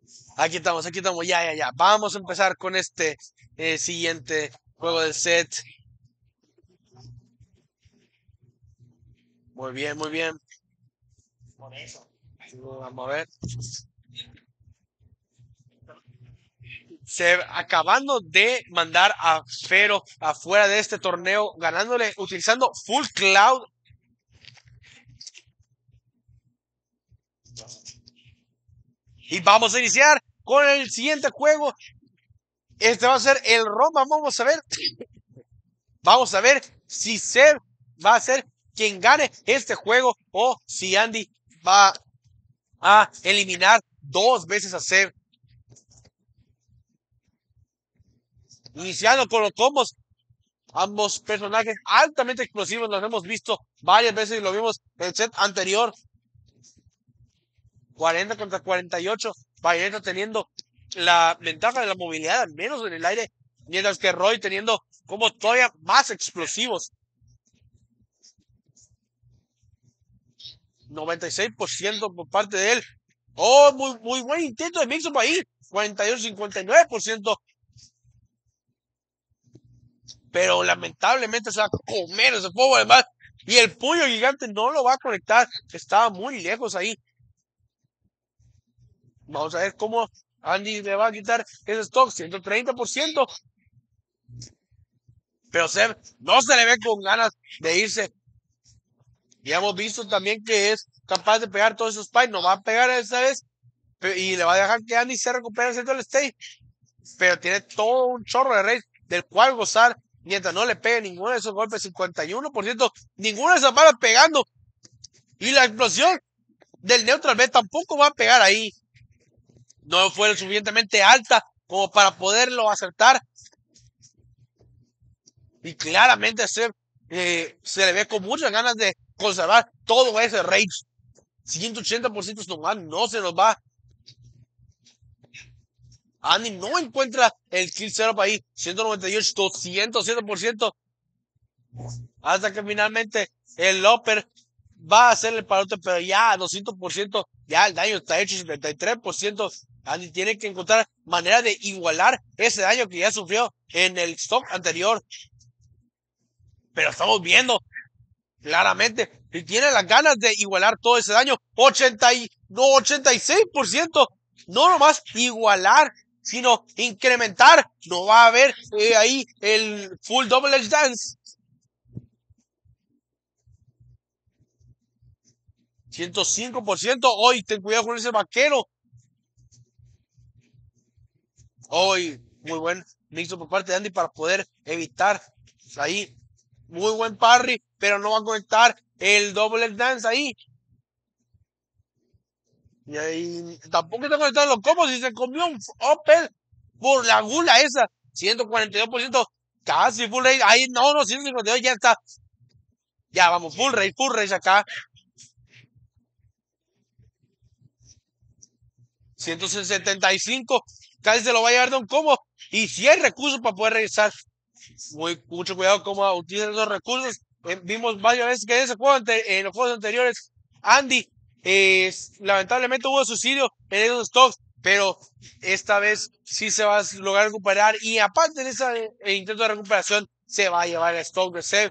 Aquí estamos, ya. Vamos a empezar con este siguiente juego del set. Muy bien, muy bien. Vamos a ver. Acabando de mandar a Fero afuera de este torneo, ganándole, utilizando Full Cloud. Y vamos a iniciar con el siguiente juego. Este va a ser el Roma. Vamos a ver. Vamos a ver si Seb va a ser quien gane este juego o si Andy va a eliminar dos veces a Seb. Iniciando con los combos, ambos personajes altamente explosivos, los hemos visto varias veces y lo vimos en el set anterior. 40 contra 48, Bayonetta teniendo la ventaja de la movilidad, al menos en el aire, mientras que Roy teniendo como todavía más explosivos. 96% por parte de él. Oh, muy buen intento de mix-up ahí. 48-59%. Pero lamentablemente se va a comer ese fuego además. Y el puño gigante no lo va a conectar. Estaba muy lejos ahí. Vamos a ver cómo Andy le va a quitar ese stock. 130%. Pero Seb no se le ve con ganas de irse. Ya hemos visto también que es capaz de pegar todos esos spikes. No va a pegar esta vez. Y le va a dejar que Andy se recupere haciendo el stage. Pero tiene todo un chorro de rage del cual gozar mientras no le pegue ninguno de esos golpes. 51%. Ninguna de esas balas pegando. Y la explosión del Neutral B tampoco va a pegar ahí. No fue lo suficientemente alta como para poderlo acertar. Y claramente se le ve con muchas ganas de conservar todo ese rage. 180% nomás no se nos va. Andy no encuentra el kill setup ahí. 198, 207%. Hasta que finalmente el Loper va a hacer el parote, pero ya 200%, ya el daño está hecho, 73%. Andy tiene que encontrar manera de igualar ese daño que ya sufrió en el stock anterior. Pero estamos viendo claramente, si tiene las ganas de igualar todo ese daño, 86%, no nomás igualar, sino incrementar. No va a haber ahí el full double edge dance. 105%. Hoy ten cuidado con ese vaquero. Hoy muy buen mixo por parte de Andy para poder evitar ahí. Muy buen parry, pero no va a conectar el double dance ahí. Y ahí tampoco está conectando los combos y se comió un upper por la gula esa. 142%. Casi full rage. Ahí no, 152 ya está. Ya vamos, full rage acá. 175. Casi se lo va a llevar de un combo. Y si hay recursos para poder regresar. Mucho cuidado cómo utilizan esos recursos. Vimos varias veces que en ese juego, en los juegos anteriores, Andy, lamentablemente hubo suicidio en esos stocks, pero esta vez sí se va a lograr recuperar. Y aparte de ese intento de recuperación, se va a llevar el stock de Seb.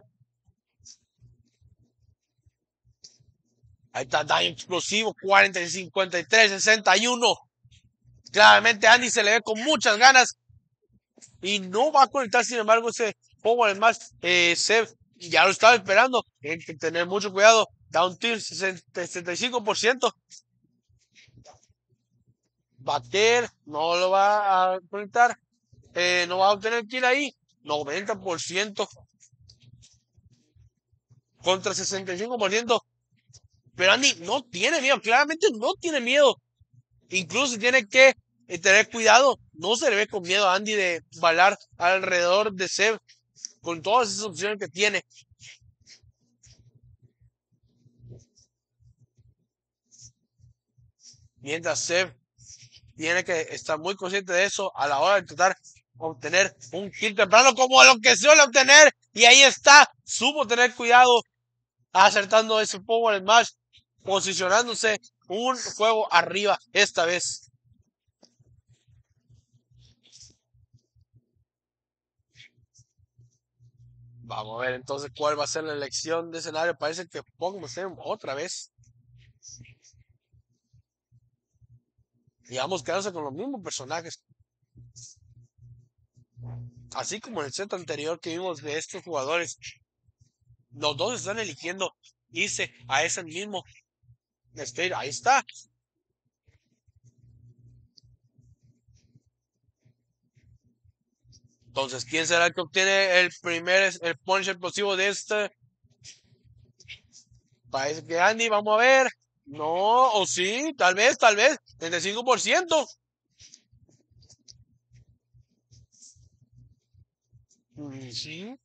Ahí está, daño explosivo, 40, 53, 61. Claramente Andy se le ve con muchas ganas y no va a conectar, sin embargo, ese juego además, Seb ya lo estaba esperando. Hay que tener mucho cuidado. Down tier 65%. Bater no lo va a conectar. No va a obtener kill ahí. 90% contra 65%. Pero Andy no tiene miedo. Claramente no tiene miedo. Incluso tiene que tener cuidado. No se le ve con miedo a Andy de balar alrededor de Seb con todas esas opciones que tiene. Mientras Seb tiene que estar muy consciente de eso a la hora de tratar de obtener un kill temprano como lo que suele obtener. Y ahí está, supo tener cuidado acertando ese power smash, posicionándose un juego arriba esta vez. Vamos a ver entonces cuál va a ser la elección de escenario. Parece que Pokémon Stadium otra vez. Y vamos quedándose con los mismos personajes. Así como en el set anterior que vimos de estos jugadores. Los dos están eligiendo irse a ese mismo stage. Ahí está. Entonces, ¿quién será el que obtiene el punch explosivo de este? Parece que Andy, vamos a ver. No, o sí, tal vez, 35%. Sí.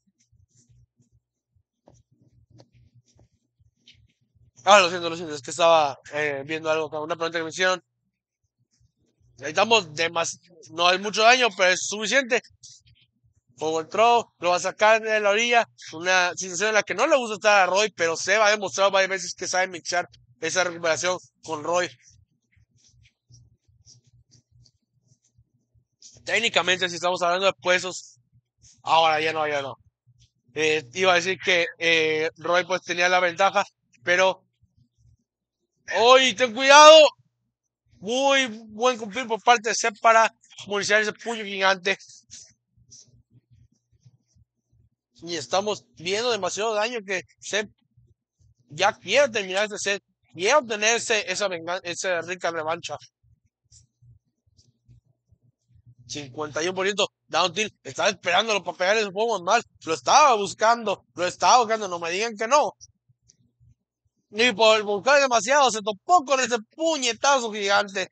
Lo siento, es que estaba viendo algo, una pregunta que me hicieron. Necesitamos no hay mucho daño, pero es suficiente. Forward throw, lo va a sacar de la orilla. Una situación en la que no le gusta estar a Roy, pero se va a demostrar varias veces que sabe mixar esa recuperación con Roy. Técnicamente, si estamos hablando de puestos, ahora ya no, ya no. Iba a decir que Roy pues tenía la ventaja, pero hoy ten cuidado. Muy buen cumplir por parte de Sep para municiar ese puño gigante. Y estamos viendo demasiado daño que Sep ya quiere terminar este set. Quiere obtener esa rica revancha. 51% down tilt. Estaba esperándolo para pegar ese juego mal. Lo estaba buscando. No me digan que no. Ni por buscar demasiado se topó con ese puñetazo gigante.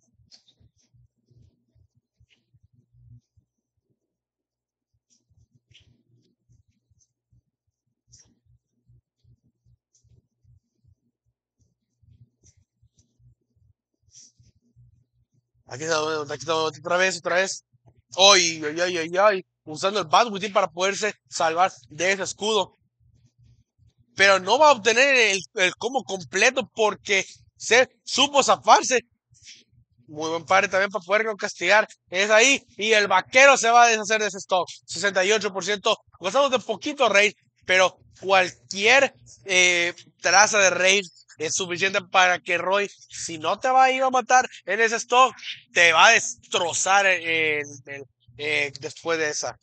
Aquí está otra vez. Ay, ay, ay, ay, ay. Usando el Bad Within para poderse salvar de ese escudo. Pero no va a obtener el combo completo porque se supo zafarse. Muy buen padre también para poder castigar. Es ahí. Y el vaquero se va a deshacer de ese stock. 68%. Gozamos de poquito raid. Pero cualquier traza de raid es suficiente para que Roy, si no te va a ir a matar en ese stock, te va a destrozar después de esa.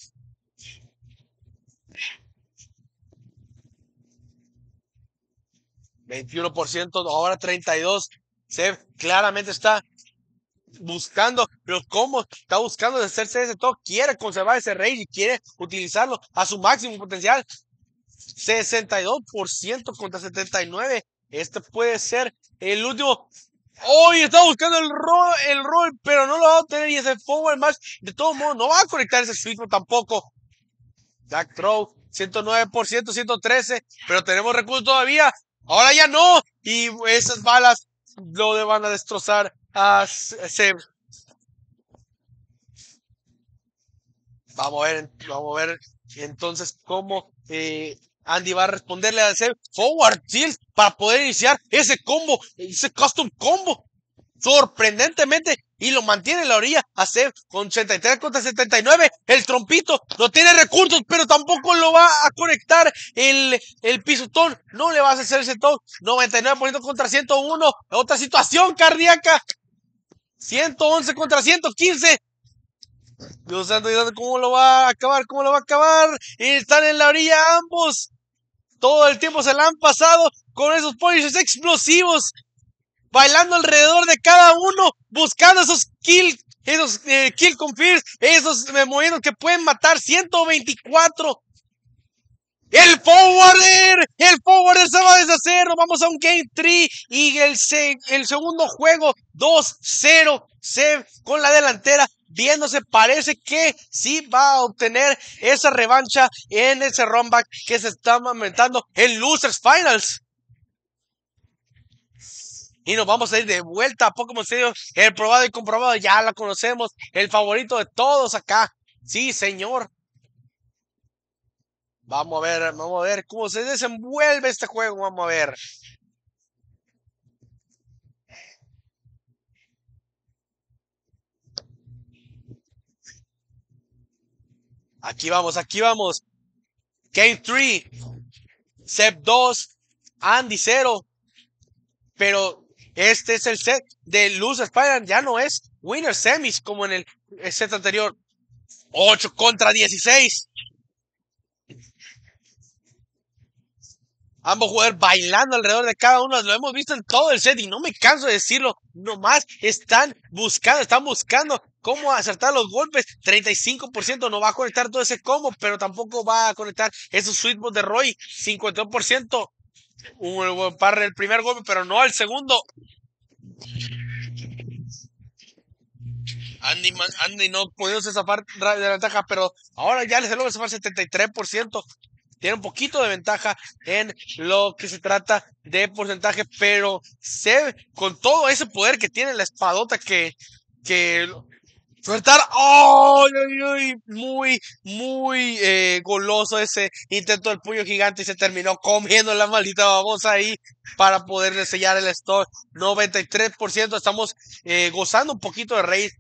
21%, ahora 32%. Se claramente está buscando los combos, está buscando hacerse ese top, quiere conservar ese rage y quiere utilizarlo a su máximo potencial. 62% contra 79%. Este puede ser el último. Hoy está buscando el rol, pero no lo va a obtener y ese forward match. De todos modos, no va a conectar ese switch tampoco. Jack Throw, 109%, 113%, pero tenemos recursos todavía. Ahora ya no. Y esas balas lo van a destrozar a Seb. Vamos a ver entonces cómo Andy va a responderle a Seb. Forward tilt para poder iniciar ese combo, ese custom combo. Sorprendentemente, y lo mantiene en la orilla a Seb con 83 contra 79. El trompito no tiene recursos, pero tampoco lo va a conectar el pisotón. No le va a hacer ese top. 99% contra 101. Otra situación cardíaca. 111 contra 115. Dios santo, ¿cómo lo va a acabar? ¿Cómo lo va a acabar? Están en la orilla ambos. Todo el tiempo se la han pasado con esos punishes explosivos. Bailando alrededor de cada uno. Buscando esos kill confirms. Esos movimientos que pueden matar. 124. El forwarder se va a deshacer. Vamos a un game 3 y el segundo juego 2-0. Con la delantera viéndose, parece que sí va a obtener esa revancha en ese runback que se está aumentando en Losers Finals. Y nos vamos a ir de vuelta a Pokémon Stadium. El probado y comprobado, ya la conocemos. El favorito de todos acá. Sí, señor. Vamos a ver cómo se desenvuelve este juego. Vamos a ver. Aquí vamos, aquí vamos. Game 3, Seb 2, Andy 0. Pero este es el set de Loser Spider, ya no es Winner Semis como en el set anterior. 8 contra 16. Ambos jugadores bailando alrededor de cada uno. Lo hemos visto en todo el set y no me canso de decirlo. Nomás están buscando cómo acertar los golpes. 35% no va a conectar todo ese combo, pero tampoco va a conectar esos sweetbots de Roy. 51%. Un buen par del primer golpe, pero no el segundo. Andy no pudo zafar de la ventaja, pero ahora ya les logra zafar 73%. Tiene un poquito de ventaja en lo que se trata de porcentaje, pero Seb, con todo ese poder que tiene la espadota que sueltar, ¡oh! Muy goloso ese intento del puño gigante y se terminó comiendo la maldita babosa ahí para poderle sellar el stock. 93%, estamos gozando un poquito de raid.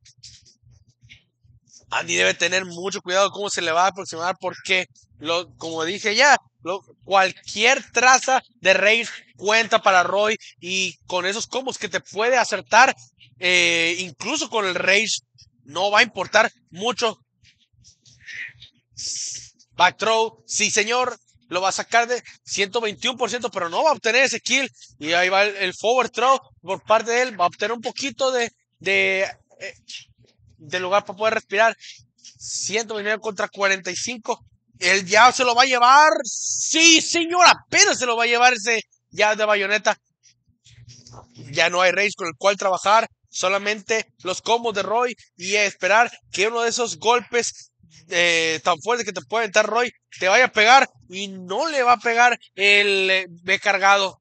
Andy debe tener mucho cuidado cómo se le va a aproximar porque, como dije ya, cualquier traza de raid cuenta para Roy y con esos combos que te puede acertar, incluso con el rage, no va a importar mucho. Back throw, sí señor, lo va a sacar de 121%, pero no va a obtener ese kill. Y ahí va el forward throw por parte de él, va a obtener un poquito de lugar para poder respirar. 129 contra 45. El ya se lo va a llevar. Sí, señor, apenas se lo va a llevar ese ya de bayoneta. Ya no hay rage con el cual trabajar. Solamente los combos de Roy y esperar que uno de esos golpes tan fuertes que te puede entrar Roy te vaya a pegar y no le va a pegar el B cargado.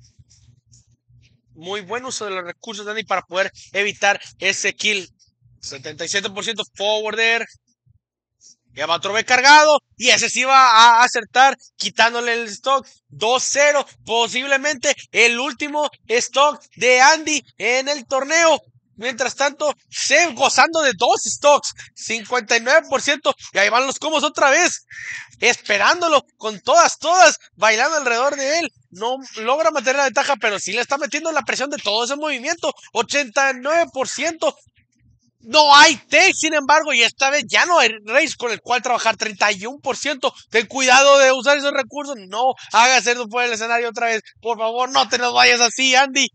Muy buen uso de los recursos de Andy para poder evitar ese kill. 77% forwarder. Ya va otro B cargado. Y ese sí va a acertar. Quitándole el stock. 2-0. Posiblemente el último stock de Andy en el torneo. Mientras tanto, Seb gozando de 2 stocks. 59%. Y ahí van los combos otra vez. Esperándolo con todas. Bailando alrededor de él. No logra mantener la ventaja, pero sí le está metiendo la presión de todo ese movimiento. 89%. No hay tech, sin embargo, y esta vez ya no hay race con el cual trabajar. 31%. Ten cuidado de usar esos recursos. No hagas eso por el escenario otra vez. Por favor, no te nos vayas así, Andy.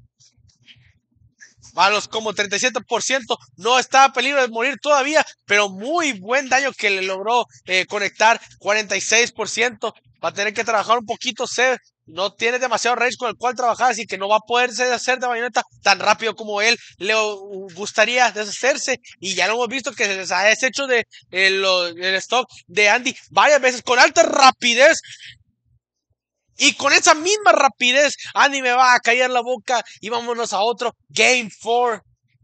Malos como 37%. No está a peligro de morir todavía, pero muy buen daño que le logró conectar. 46%. Va a tener que trabajar un poquito. No tiene demasiado range con el cual trabajar, así que no va a poder deshacer de bayoneta tan rápido como él le gustaría deshacerse. Y ya lo hemos visto que se ha deshecho de el stock de Andy varias veces con alta rapidez. Y con esa misma rapidez, Andy me va a callar la boca y vámonos a otro Game 4.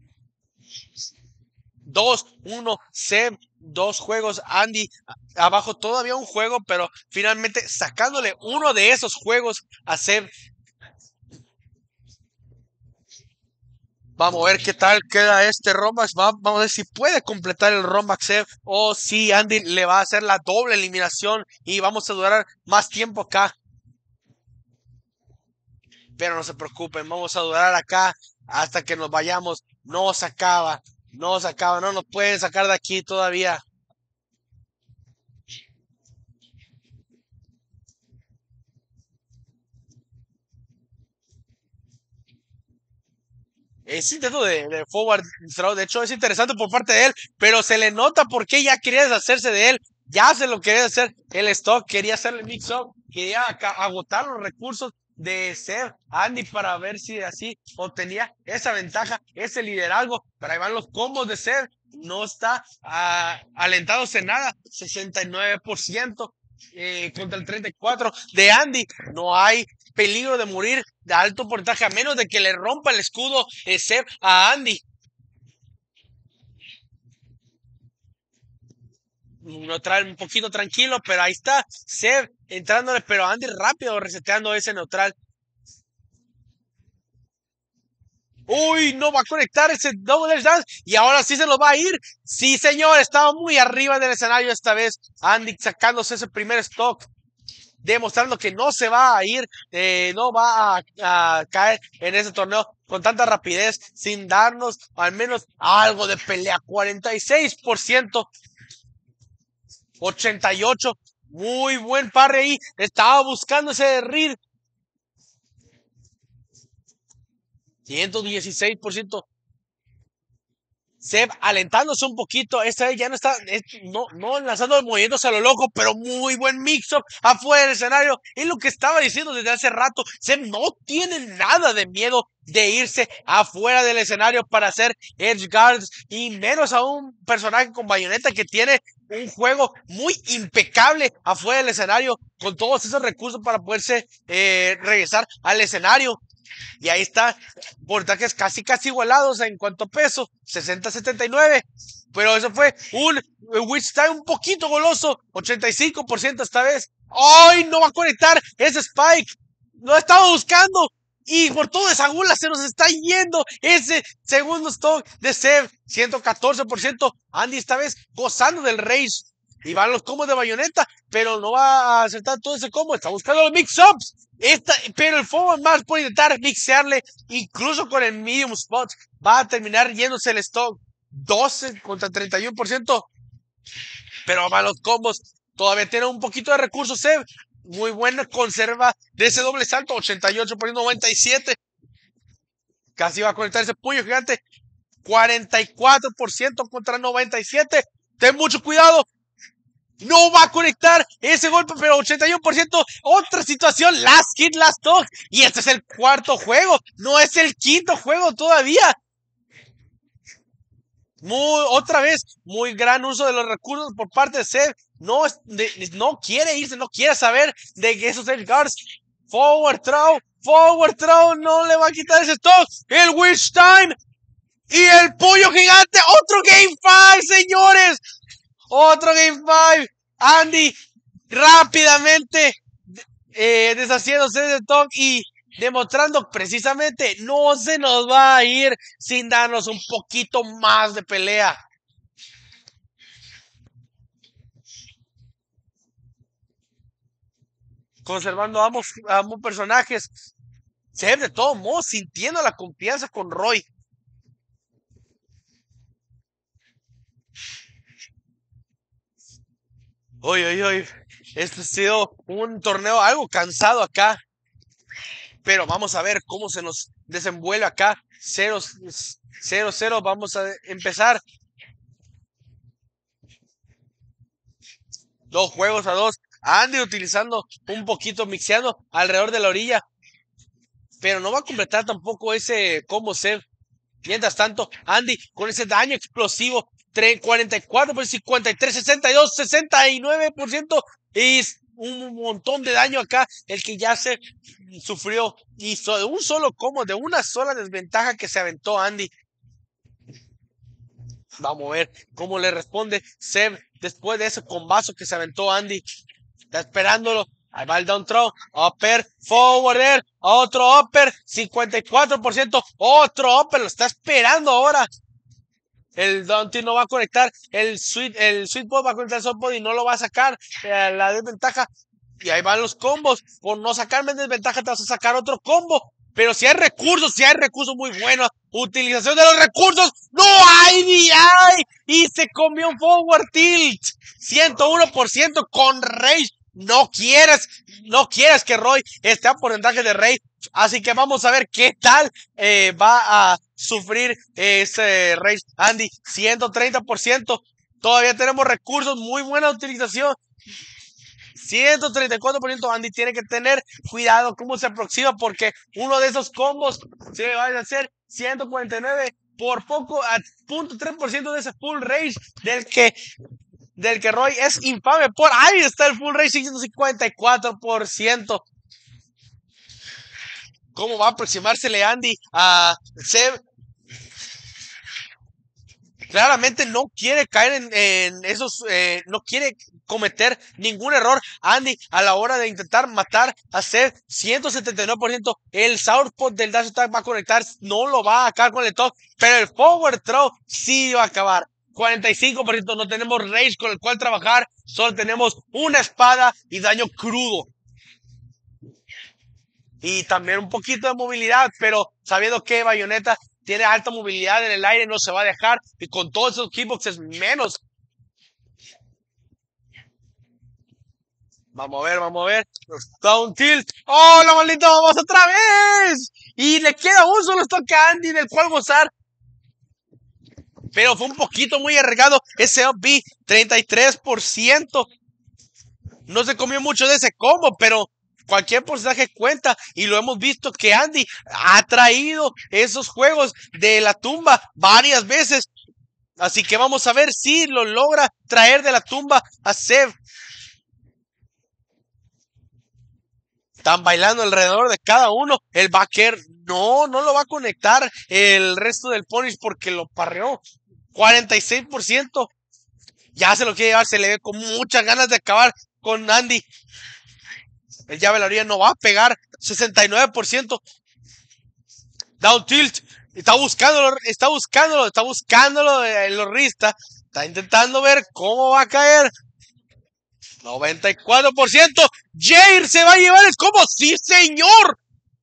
2-1, Seb, 2 juegos, Andy abajo todavía un juego, pero finalmente sacándole uno de esos juegos a Seb. Vamos a ver qué tal queda este Rombax. Vamos a ver si puede completar el Rombax Seb o si Andy le va a hacer la doble eliminación y vamos a durar más tiempo acá. Pero no se preocupen, vamos a durar acá hasta que nos vayamos. No se acaba, no nos pueden sacar de aquí todavía. Ese intento de forward throw, de hecho, es interesante por parte de él, pero se le nota por qué ya quería deshacerse de él. Ya se lo quería hacer el stock, quería hacerle mix-up, quería agotar los recursos de ser Andy para ver si así obtenía esa ventaja, ese liderazgo. Pero ahí van los combos de Seb, no está alentándose nada, 69% contra el 34% de Andy. No hay peligro de morir de alto porcentaje a menos de que le rompa el escudo Seb a Andy. Neutral un poquito tranquilo, pero ahí está Seb entrándole, pero Andy rápido reseteando ese neutral. Uy, no va a conectar ese double dance y ahora sí se lo va a ir. Sí, señor, estaba muy arriba del escenario esta vez. Andy sacándose ese primer stock, demostrando que no se va a ir, no va a caer en ese torneo con tanta rapidez, sin darnos al menos algo de pelea. 46%, 88%. Muy buen parry ahí. Estaba buscando ese Reed. 116%. Seb alentándose un poquito, esta vez ya no está, no lanzando movimientos a lo loco, pero muy buen mix-up afuera del escenario. Es lo que estaba diciendo desde hace rato. Seb no tiene nada de miedo de irse afuera del escenario para hacer edge guards, y menos a un personaje con Bayonetta que tiene un juego muy impecable afuera del escenario, con todos esos recursos para poderse regresar al escenario. Y ahí está, porcentajes casi igualados en cuanto a peso, 60-79. Pero eso fue un Witch Time un poquito goloso, 85% esta vez. ¡Ay, no va a conectar ese Spike! Lo estaba buscando. Y por toda esa gula se nos está yendo ese segundo stock de Seb, 114%. Andy esta vez gozando del rage. Y van los combos de Bayonetta, pero no va a acertar todo ese combo. Está buscando los mix-ups. Pero el forward más por intentar mixearle, incluso con el medium spot, va a terminar yéndose el stock 12 contra 31%. Pero van los combos. Todavía tiene un poquito de recursos, Seb. Muy buena conserva de ese doble salto, 88%, 97%. Casi va a conectar ese puño gigante. 44% contra 97%. Ten mucho cuidado. No va a conectar ese golpe, pero 81%. Otra situación, last hit, last talk. Y este es el cuarto juego, no es el quinto juego todavía. Otra vez, muy gran uso de los recursos por parte de Seb. No quiere irse, no quiere saber de que esos edge guards. Forward throw, no le va a quitar ese stock. El Witch Time y el puño gigante. Otro Game 5, señores. Otro Game 5. Andy rápidamente deshaciéndose de Tom y demostrando precisamente no se nos va a ir sin darnos un poquito más de pelea. Conservando a ambos personajes. Seb de todos modos sintiendo la confianza con Roy. Hoy. Este ha sido un torneo algo cansado acá. Pero vamos a ver cómo se nos desenvuelve acá. 0-0. Vamos a empezar. 2 juegos a 2. Andy utilizando un poquito, mixeando alrededor de la orilla. Pero no va a completar tampoco ese combo Seb. Mientras tanto, Andy con ese daño explosivo. 44, 53, 62, 69%. Y un montón de daño acá. El que ya se sufrió. Y un solo combo, de una sola desventaja que se aventó Andy. Vamos a ver cómo le responde Seb después de ese combazo que se aventó Andy. Está esperándolo. Ahí va el down throw. Upper, forward air. Otro upper. 54%. Otro upper. Lo está esperando ahora. El down tilt no va a conectar. El sweet ball va a conectar el soft ball y no lo va a sacar. La desventaja. Y ahí van los combos. Por no sacarme desventaja te vas a sacar otro combo. Pero si hay recursos muy buenos. Utilización de los recursos. ¡No hay ni hay! Y se comió un forward tilt. 101% con rage. No quieres que Roy esté a porcentaje de rage. Así que vamos a ver qué tal va a sufrir ese rage Andy. 130%. Todavía tenemos recursos. Muy buena utilización. 134%. Andy tiene que tener cuidado cómo se aproxima, porque uno de esos combos se va a hacer 149, por poco a 0.3% de ese full rage del que Roy es infame. Por ahí está el full rage, 154%. ¿Cómo va a aproximársele Andy a Seb? claramente no quiere caer en esos, no quiere cometer ningún error. Andy, a la hora de intentar matar a Seth, 179%, el southpaw del dash attack va a conectar, no lo va a acabar con el top, pero el forward throw sí va a acabar. 45%, no tenemos rage con el cual trabajar, solo tenemos una espada y daño crudo. Y también un poquito de movilidad, pero sabiendo que Bayonetta tiene alta movilidad en el aire, no se va a dejar, y con todos esos hitboxes menos. Vamos a ver. Down tilt. ¡Oh, la maldita vamos otra vez! Y le queda un solo stock a Andy del cual gozar. Pero fue un poquito muy arriesgado. Ese up B, 33%. No se comió mucho de ese combo, pero cualquier porcentaje cuenta. Y lo hemos visto que Andy ha traído esos juegos de la tumba varias veces. Así que vamos a ver si lo logra traer de la tumba a Sev. Están bailando alrededor de cada uno. El backer no lo va a conectar el resto del punish porque lo parreó. 46%. Ya se lo quiere llevar. Se le ve con muchas ganas de acabar con Andy. El llave de la orilla no va a pegar. 69%. Down tilt. Está buscándolo el horrista. Está intentando ver cómo va a caer. 94%. Jair se va a llevar el combo. ¡Sí, señor!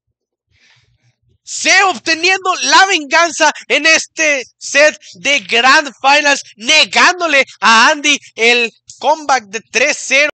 Se obteniendo la venganza en este set de Grand Finals, negándole a Andy el comeback de 3-0.